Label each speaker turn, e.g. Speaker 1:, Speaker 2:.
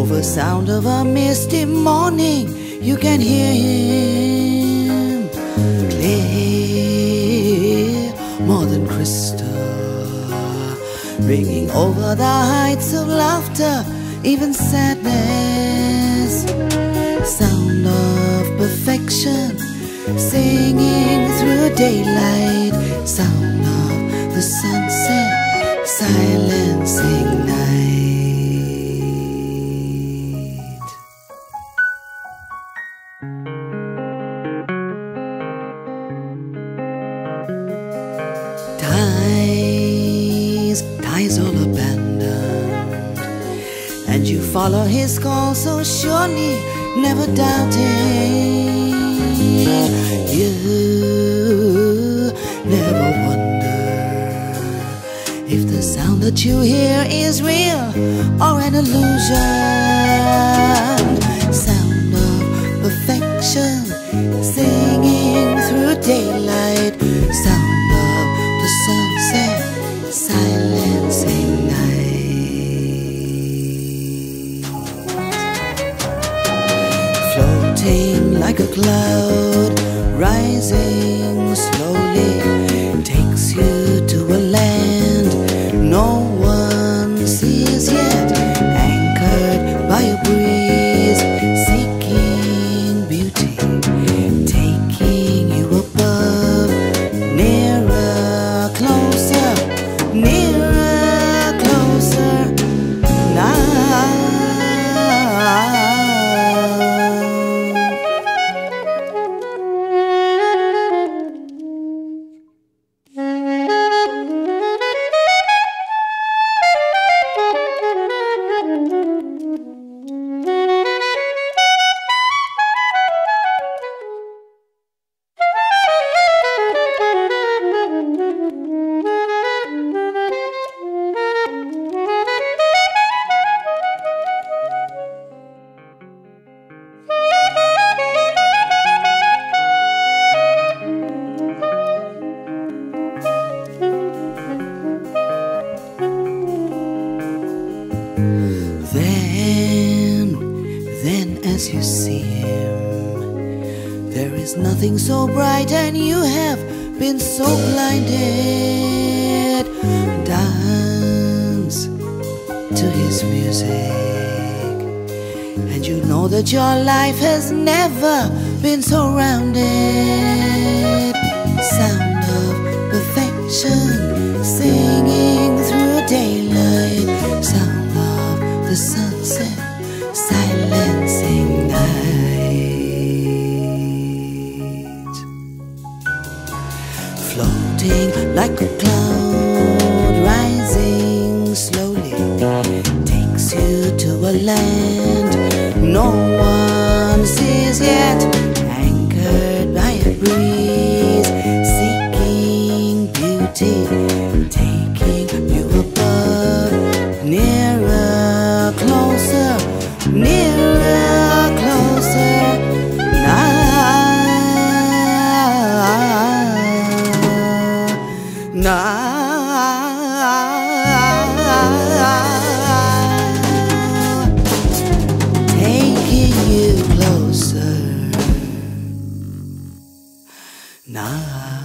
Speaker 1: Over sound of a misty morning, you can hear him clear, more than crystal, ringing over the heights of laughter, even sadness. Sound of perfection, singing through daylight. Sound of the sunset, silencing night. Ties all abandoned, and you follow his call so surely, never doubting. You never wonder if the sound that you hear is real or an illusion. Sound of perfection, singing through daylight. Sound of the sunset, silencing night. Floating like a cloud, rising slowly, takes you to a land no one sees yet. Anchored by a breeze, seeking beauty, taking you above, nearer, closer, nearer, closer now. Then as you see him, there is nothing so bright, and you have been so blinded. Dance to his music, and you know that your life has never been so rounded. Sound of perfection, singing through daylight. Sound of the sunset, silencing night. Floating like a cloud, rising slowly, takes you to a land no one sees yet. Anchored by a breeze, seeking beauty, taking you above, nearer, closer, nearer, closer now. Taking you closer now.